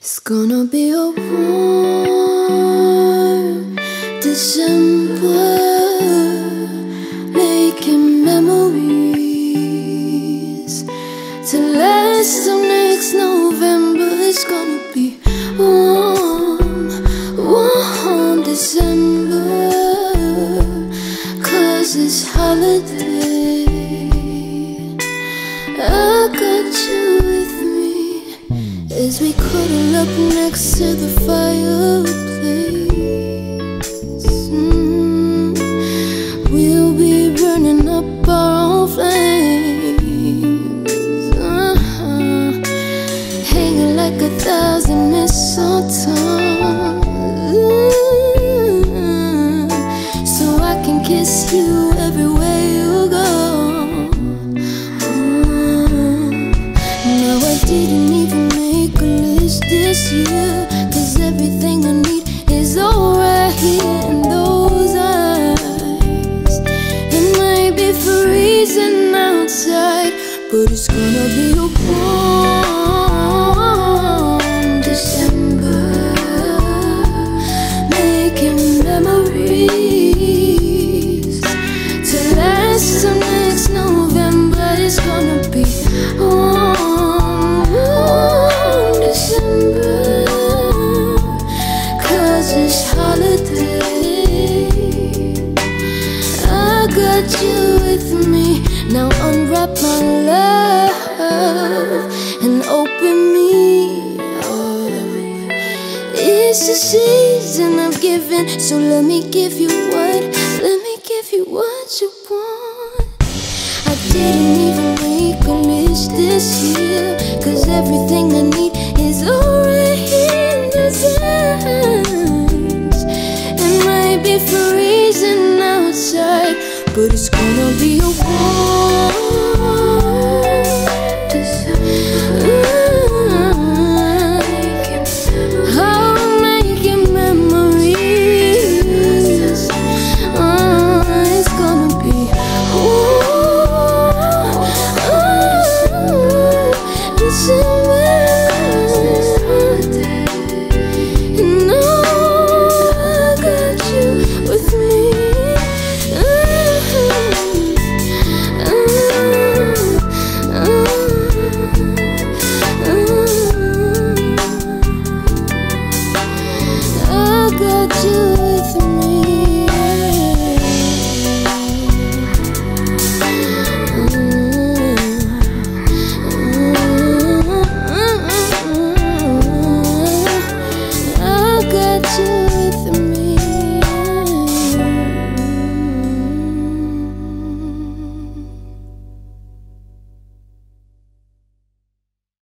It's gonna be a warm December, making memories to last till next November. It's gonna be warm, warm December, 'cause it's holiday. I got you with me as we cuddle up next to the fireplace. We'll be burning up our own flames, hanging like 1,000 mistletoes, so I can kiss you everywhere you go. Now I didn't even make a list this year, 'cause everything I need is all right here in those eyes. It might be freezing outside, but it's gonna be a warm December, making memories to last till next November. It's gonna be warm, warm December, 'cause it's holiday. I got you with me. Now unwrap my love and open me up. It's the season of giving, so let me give you what you want. I didn't even make a list this year, 'cause everything I need is already here in this hands. It might be freezing outside, but it's